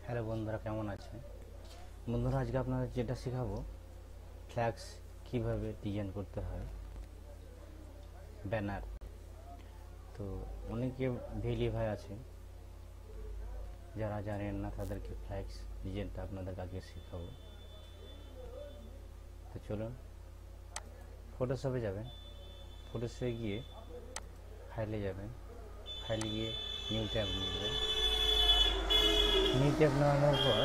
Hello বন্ধুরা, কেমন আছে? বন্ধুরা, আজকে আপনাদের যেটা শেখাবো, ফ্ল্যাক্স কিভাবে ডিজাইন করতে হয়, ব্যানার। তো অনেকে ভেলি ভাই আছে যারা জানেন না, তাদেরকে ফ্ল্যাক্স ডিজাইনটা আপনাদের আজকে শেখাবো। তো চলুন, ফটোশপে যাবেন, ফটোশপে গিয়ে ফাইলে যাবেন, ফাইলে গিয়ে নিউ ট্যাব নেবেন। নিউ ট্যাব নেওয়ার পর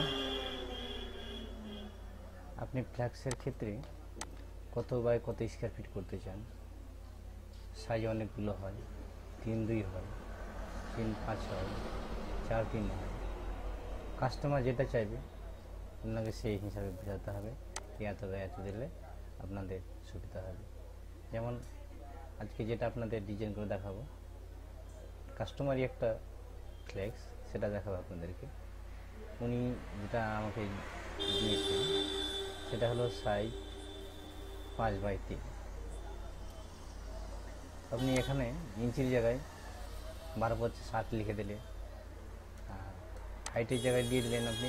আপনি ফ্ল্যাক্সের ক্ষেত্রে কত বাই কত স্কোয়ার ফিট করতে চান। সাইজ অনেকগুলো হয়, 3-2 হয়, 3-5 হয়, 4-3 হয়। কাস্টমার যেটা চাইবে আপনাকে সেই হিসাবে বোঝাতে হবে, এত বা এত দিলে আপনাদের সুবিধা হবে। যেমন আজকে যেটা আপনাদের ডিজাইন করে দেখাবো, কাস্টমারই একটা ফ্লেক্স, সেটা দেখাবো আপনাদেরকে। উনি যেটা আমাকে দিয়েছেন সেটা হলো সাইজ 5x3। আপনি এখানে ইঞ্চির জায়গায় 12/60 লিখে দিলে, হাইটের জায়গায় দিয়ে দিলেন আপনি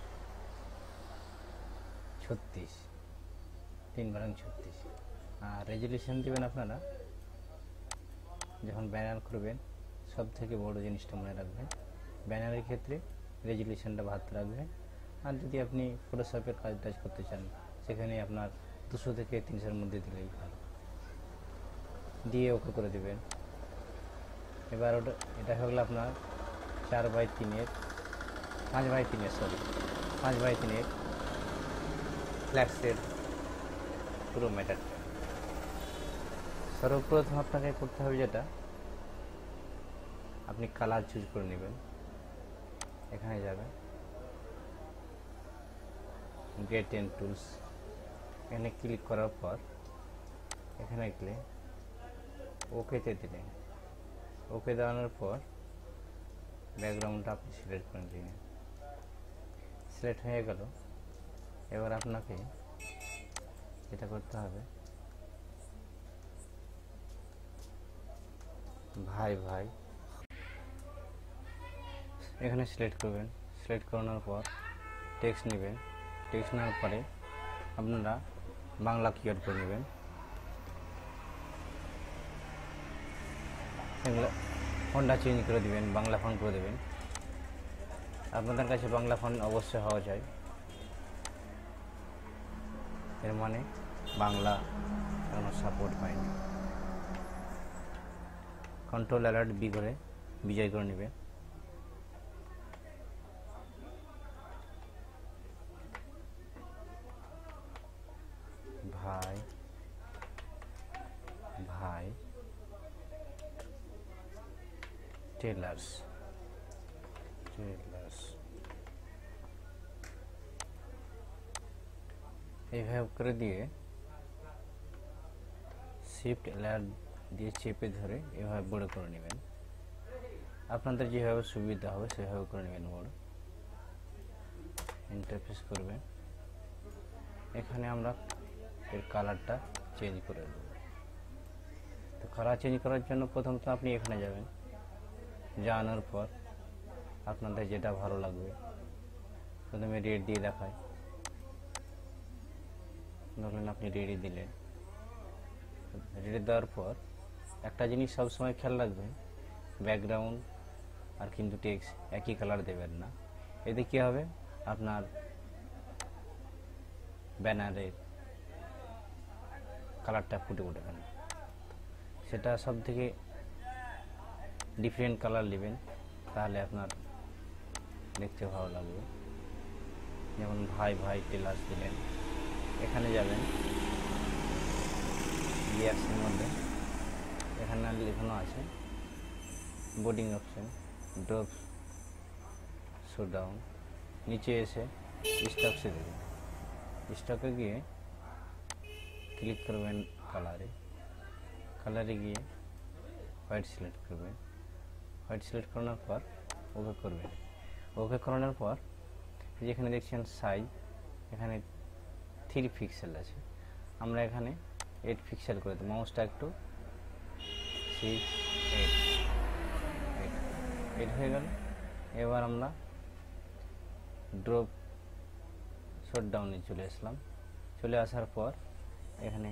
36, 3/36। আর রেজুলেশন দেবেন আপনারা, যখন ব্যানার করবেন সব থেকে বড় জিনিসটা মনে রাখবেন, ব্যানারের ক্ষেত্রে রেজুলেশনটা 72 রাখবেন। আর যদি আপনি ফটোশপের কাজ টাজ করতে চান, সেখানে আপনার 200 থেকে 300-এর মধ্যে দিলেই ভালো। দিয়ে ওকে করে দেবেন। এবার এটা হয়ে গেল আপনার 4x3-এর 5x3-এর 5x3-এর ফ্ল্যাক্সের পুরো ম্যাটারটা। সর্বপ্রথম আপনাকে করতে হবে যেটা, আপনি কালার চুজ করে নেবেন। এখানে যাবেন, গেট এন্ড টুলস, এখানে ক্লিক করার পর এখানে গেলে ওকেতে দিলেন। ওকে দেওয়ানোর পর ব্যাকগ্রাউন্ডটা আপনি সিলেক্ট করে দিলেন। সিলেক্ট হয়ে গেল। এবার আপনাকে যেটা করতে হবে, ভাই এখানে সিলেক্ট করবেন। সিলেক্ট করানোর পর টেক্সট নেবেন। টেক্সট নেওয়ার পরে আপনারা বাংলা কিওয়ার্ড করে নেবেন। এগুলো ফন্টটা চেঞ্জ করে দেবেন, বাংলা ফন্ট করে দেবেন। আপনাদের কাছে বাংলা ফন্ট অবশ্যই হওয়া যায়, এর মানে বাংলা কোনো সাপোর্ট পায়নি। Ctrl+Alt+B করে বিজয় করে নেবেন। ভাই টেলার্স এইভাবে করে দিয়ে শিফট লেয়ার দিয়ে চেপে ধরে এভাবে বড় করে নেবেন। আপনাদের যেভাবে সুবিধা হবে সেভাবে করে নেবেন বড়। ইন্টারফেস করবেন। এখানে আমরা এর কালারটা চেঞ্জ করে দেব। তো কালার চেঞ্জ করার জন্য প্রথমত আপনি এখানে যাবেন, যাওয়ানোর পর আপনাদের যেটা ভালো লাগবে, প্রথমে রেড দিয়ে দেখায়, ধরুন আপনি রেডি দিলেন। রেডি দেওয়ার পর একটা জিনিস সবসময় খেয়াল রাখবেন, ব্যাকগ্রাউন্ড আর কিন্তু টেক্সট একই কালার দেবেন না। এতে কী হবে, আপনার ব্যানারের কালারটা ফুটে উঠবে না। সেটা সব থেকে ডিফারেন্ট কালার নেবেন, তাহলে আপনার দেখতে ভালো লাগবে। যেমন ভাই টেলার্স দিলেন। এখানে যাবেন, গিয়ার্সের মধ্যে এখানে লেখানো আছে boarding option, drop show down, নিচে এসে স্টকসে দেবেন। স্টকে গিয়ে ক্লিক করবেন কালারে গিয়ে হোয়াইট সিলেক্ট করবেন। হোয়াইট সিলেক্ট করানোর পর ওকে করবেন। ওকে করানোর পর যেখানে দেখছেন সাইজ, এখানে 3 পিক্সেল আছে, আমরা এখানে 8 পিক্সেল করে দেব। মাউসটা একটু 6, 8 হয়ে গেল। এবার আমরা ড্রপ শটডাউনে চলে আসলাম। চলে আসার পর এখানে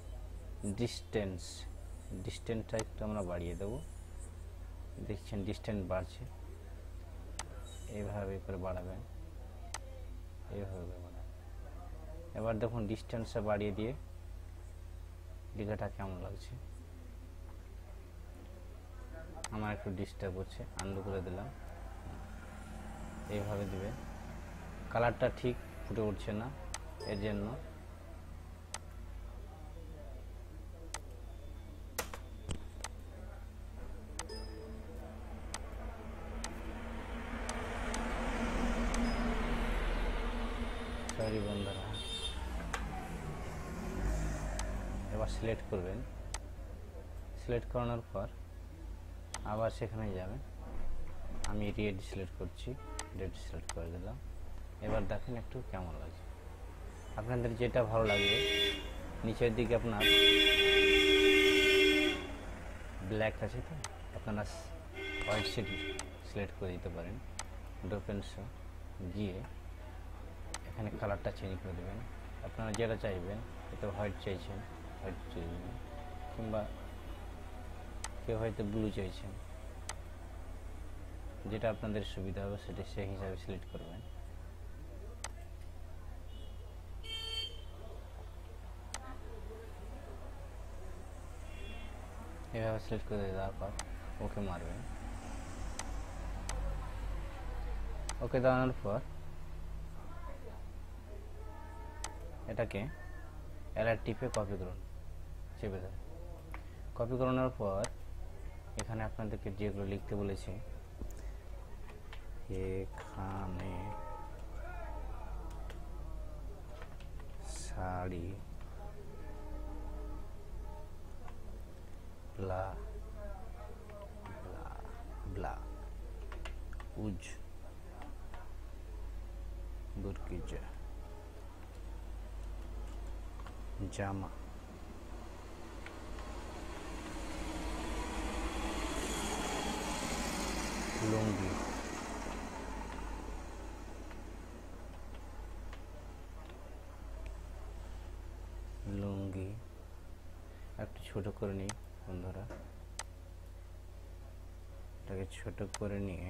ডিস্টেন্সটা একটু আমরা বাড়িয়ে দেবো। দেখছেন ডিস্টেন্স বাড়ছে, এইভাবে করে বাড়াবেন, এইভাবে বাড়াবেন। এবার দেখুন ডিস্টেন্সটা বাড়িয়ে দিয়ে লেখাটা কেমন লাগছে। আমার একটু ডিস্টার্ব হচ্ছে, আনডু করে দিলাম। এইভাবে দিবেন। কালারটা ঠিক ফুটে উঠছে না, এর জন্য সরি বন্ধুরা। এবার সিলেক্ট করবেন। সিলেক্ট করানোর পর আবার সেখানে যাবেন। আমি রেড সিলেক্ট করছি, রেড সিলেক্ট করে দিলাম। এবার দেখেন একটু কেমন লাগছে। আপনাদের যেটা ভালো লাগবে, নিচের দিকে আপনার ব্ল্যাক আছে, তো আপনারা হোয়াইট সিলেক্ট করে দিতে পারেন। ডোপেন্সে গিয়ে এখানে কালারটা চেঞ্জ করে দেবেন। আপনারা যেটা চাইবেন, হয়তো হোয়াইট চাইছেন হোয়াইট চাইবেন, কিংবা কেউ হয়তো ব্লু চাইছেন, যেটা আপনাদের সুবিধা হবে সেটা সেই হিসাবে সিলেক্ট করবেন। এভাবে সিলেক্ট করে দেওয়ার পর ওকে মারবেন। ওকে দেওয়ানোর পর এটাকে এলার টিপে কপি করুন, চেপে দেন। কপি করানোর পর এখানে আপনাদেরকে যেগুলো লিখতে বলেছি, এখানে শাড়ি ব্লা ব্লা ব্লা উজ বুরকিজা জামা লুঙ্গি একটু ছোট করে নিই বন্ধুরা। এটাকে ছোট করে নিয়ে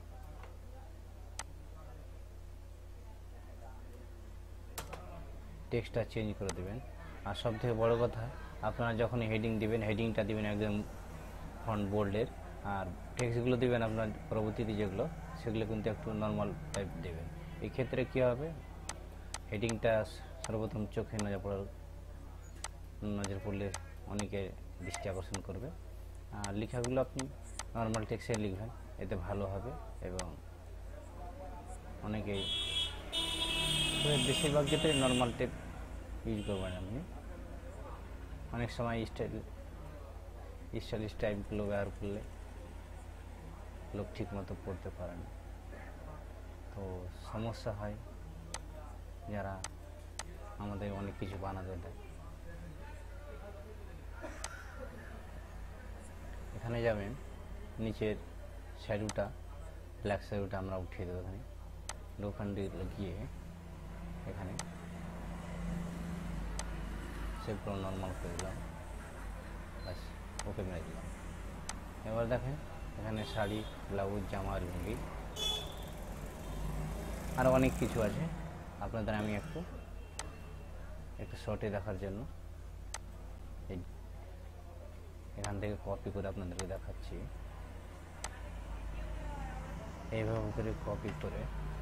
টেক্সটটা চেঞ্জ করে দেবেন। আর সবথেকে বড় কথা, আপনারা যখন হেডিং দিবেন, হেডিংটা দিবেন একদম ফন্ট বোল্ডের, আর টেক্সটগুলো দিবেন আপনার পরবর্তীতে যেগুলো, সেগুলো কিন্তু একটু নর্মাল টাইপ দেবেন। এই ক্ষেত্রে কী হবে, হেডিংটা সর্বপ্রথম চোখে নজর পড়লে অনেকে দৃষ্টি আকর্ষণ করবে। আর লেখাগুলো আপনি নর্মাল টেক্সটে লিখবেন, এতে ভালো হবে। এবং অনেকেই বেশিরভাগ ক্ষেত্রে নর্মাল টেক্সট ইউজ করবেন আপনি। অনেক সময় স্টাইলিশ টাইপগুলো ব্যবহার করলে লোক ঠিক মতো পড়তে পারে না, তো সমস্যা হয় যারা আমাদের অনেক কিছু বানাতে দেয়। এখানে যাবেন, নিচের শ্যাডোটা, ব্ল্যাক শ্যাডোটা আমরা উঠিয়ে দেবো। এখানে ডোফান্ডি গিয়ে এখানে সেগুলো নর্মাল করে দিলাম, বাস ওকে মেরে দিলাম। এবার দেখেন এখানে শাড়ি, ব্লাউজ, জামা, লুঙ্গি আরও অনেক কিছু আছে। আপনাদের আমি একটু শর্টে দেখার জন্য এখান থেকে কপি করে আপনাদেরকে দেখাচ্ছি। এইভাবে করে কপি করে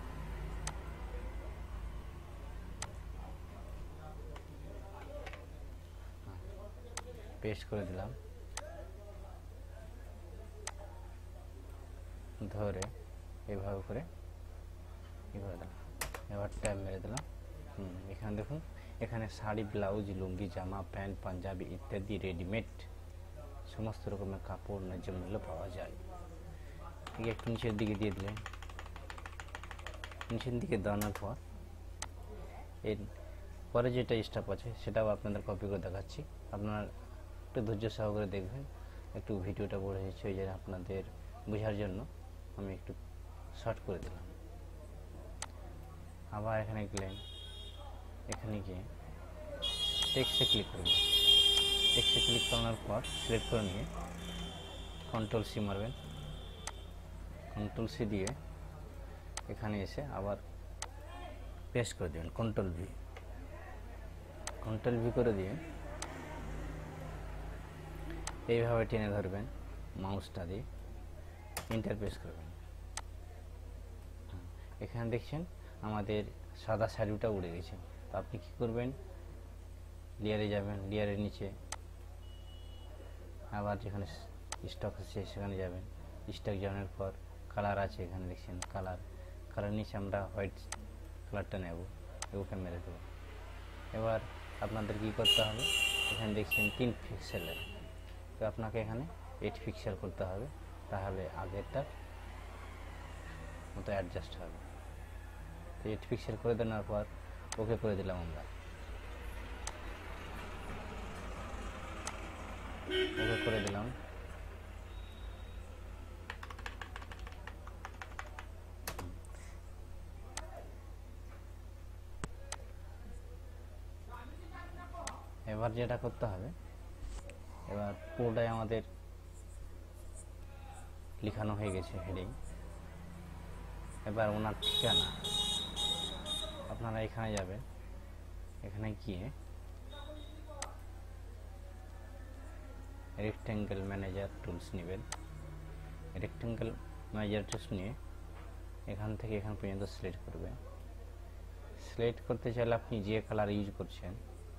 পেস্ট করে দিলাম, ধরে এইভাবে করে দিলাম। এবার ট্যাব মেরে দিলাম। এখানে দেখুন, এখানে শাড়ি, ব্লাউজ, লুঙ্গি, জামা, প্যান্ট, পাঞ্জাবি ইত্যাদি রেডিমেড সমস্ত রকমের কাপড় ন্যায্য মূল্যে পাওয়া যায়। একটু নিচের দিকে দিয়ে দিলেন। নিচের দিকে দেওয়ানোর পর এর পরে যেটা স্টেপ আছে সেটাও আপনাদের কপি করে দেখাচ্ছি। আপনারা একটু ধৈর্য সহকারে দেখবেন। একটু ভিডিওটা বড় হয়েছে, ওই জন্য আপনাদের বোঝার জন্য আমি একটু শর্ট করে দিলাম। আবার এখানে গেলেন, এখানে গিয়ে টেক্সটে ক্লিক করবেন। টেক্সটে ক্লিক করানোর পর সিলেক্ট করে নিয়ে কন্ট্রোল সি মারবেন। কন্ট্রোল সি দিয়ে এখানে এসে আবার পেস্ট করে দেবেন। কন্ট্রোল ভি করে দিয়ে এইভাবে টেনে ধরবেন মাউসটা দিয়ে, এন্টার প্রেস করবেন। এখানে দেখছেন আমাদের সাদা শ্যাডোটা উড়ে গেছে। তো আপনি কি করবেন, লেয়ারে যাবেন, লেয়ারের নিচে আবার যেখানে স্টক আছে সেখানে যাবেন। স্টক যাওয়ার পর কালার আছে, এখানে দেখছেন কালার নিচে আমরা হোয়াইট কালারটা নেব, ওকে মেরে দেবো। এবার আপনাদের কি করতে হবে, এখানে দেখছেন 3 পিক্সেলের, তো আপনাকে এখানে 8 পিক্সেল করতে হবে, তাহলে আগেরটার মতো অ্যাডজাস্ট হবে। তো 8 পিক্সেল করে দেওয়ার পর ওকে করে দিলাম আমরা। ওকে করে দিলাম। এবার যেটা করতে হবে, এবার পুরোটাই আমাদের লেখানো হয়ে গেছে হেডিং। এবার ওনার ঠিকানা আপনারা এখানে যাবেন, এখানে গিয়ে রেক্টেঙ্গেল ম্যানেজার টুলস নেবেন। রেক্টেঙ্গেল ম্যানেজার টুলস নিয়ে এখান থেকে এখান পর্যন্ত সিলেক্ট করবেন। সিলেক্ট করতে চাইলে আপনি যে কালার ইউজ করছেন,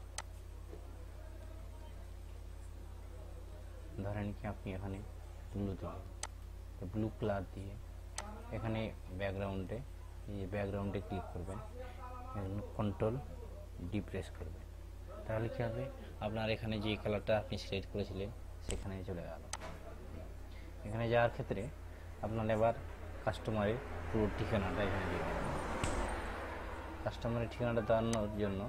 ধরেন কি আপনি এখানে ব্লু দেবেন, তো ব্লু কালার দিয়ে এখানে ব্যাকগ্রাউন্ডে ক্লিক করবেন, কন্ট্রোল ডি প্রেস করবেন। তাহলে কি হবে, আপনার এখানে যে কালারটা আপনি সিলেক্ট করেছিলেন সেখানে চলে গেল। এখানে যাওয়ার ক্ষেত্রে আপনার এবার কাস্টমারের পুরো ঠিকানাটা এখানে দেবেন। কাস্টমারের ঠিকানাটা দেওয়ানোর জন্য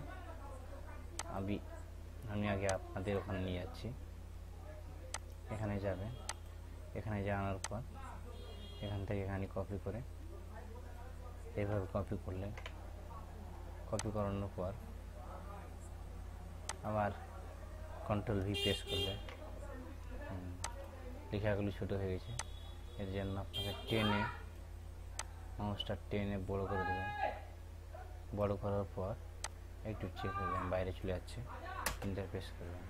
আমি আগে আপনাদের ওখানে নিয়ে যাচ্ছি। এখানে যাবেন, এখানে যাওয়ার পর এখান থেকে এখানে কপি করে এইভাবে কপি করলেন। কপি করানোর পর আবার কন্ট্রোল ভি প্রেস করলেন। লেখাগুলি ছোটো হয়ে গেছে, এর জন্য আপনাকে মাউসটা টেনে বড় করে দেবেন। বড় করার পর একটু চেক করবেন, বাইরে চলে যাচ্ছে, এন্টার প্রেস করবেন।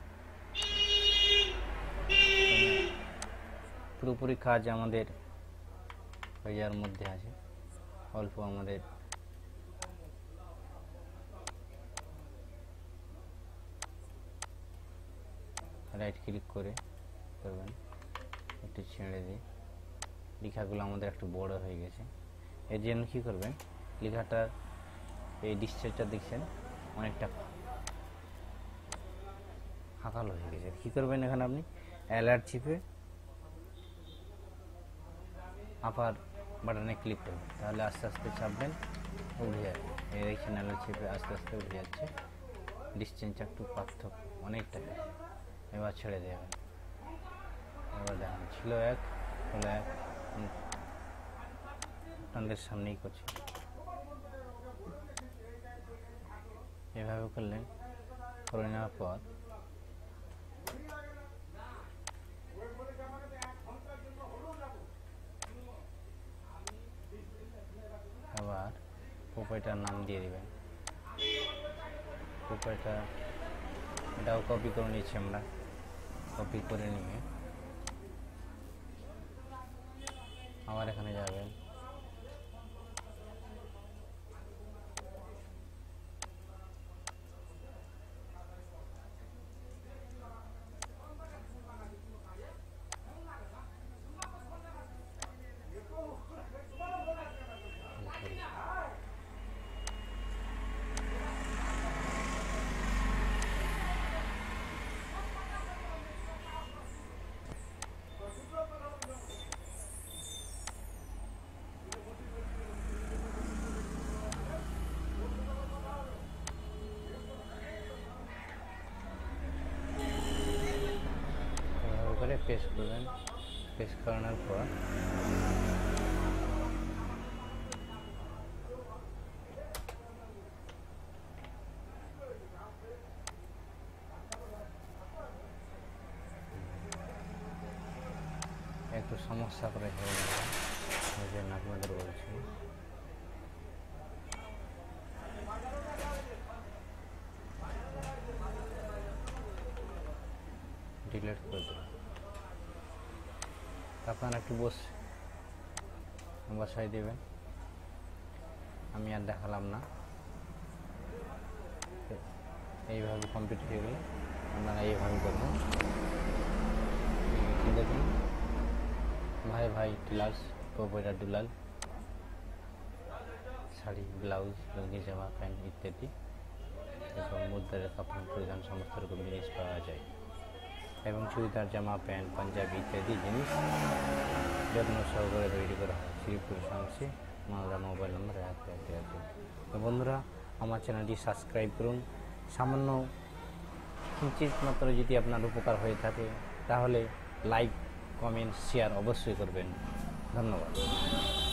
পুরোপুরি কাজ আমাদের হয়ে যাওয়ার মধ্যে আছে, অল্প আমাদের রাইট ক্লিক করে করবেন, একটু ছেড়ে দিয়ে লেখাগুলো আমাদের একটু বড় হয়ে গেছে। এর জন্য কী করবেন, লেখাটার এই ডিসচার্জটা দেখছেন অনেকটা ফাঁকালো হয়ে গেছে। কী করবেন, এখানে আপনি অ্যালার্ট চিপে আপার বাটনে ক্লিক করবেন, তাহলে আস্তে আস্তে চাপবেন, উঠে যাবে। এই দেখছেন অ্যালার্ট চিপে আস্তে আস্তে উঠে যাচ্ছে। ডিসটেন্স একটু পার্থক্য অনেকটা। এবার ছেড়ে দেবেন। এবার দেখেন ছিল 1 হলো 1, আপনাদের সামনেই করছি। এভাবে করলেন, করে নেওয়ার পর আবার প্রোফাইলটার নাম দিয়ে দিবেন। প্রোফাইলটা এটাও কপি করে নিচ্ছি আমরা। কপি করে নিয়ে আবার এখানে যাবেন, পেস্ট করবেন। পেস্ট করানোর পর সমস্যা করে হয়ে যাবে, ওই জন্য আপনাদের বলছি। ডিলিট করে দেবেন। আপনারা একটু বসাই দেবেন, আমি আর দেখালাম না। এইভাবে কমপ্লিট হয়ে গেলে আপনারা এইভাবে করবেন। দেখুন ভাই টিলার্স কপয়রা দুলাল শাড়ি, ব্লাউজ, লুঙ্গি, জামা, প্যান্ট ইত্যাদি এবং মুদ্রার কাপড় পরিধান সমস্ত রকম জিনিস পাওয়া যায় এবং চুড়িদার, জামা, প্যান্ট, পাঞ্জাবি ইত্যাদি জিনিস যত্ন সহকারে তৈরি করা হয়। শ্রীপুর শামসি মালদা, মোবাইল নম্বর 1 তো বন্ধুরা, আমার চ্যানেলটি সাবস্ক্রাইব করুন। সামান্য কিঞ্চিত মাত্র যদি আপনার উপকার হয়ে থাকে তাহলে লাইক, কমেন্ট, শেয়ার অবশ্যই করবেন। ধন্যবাদ।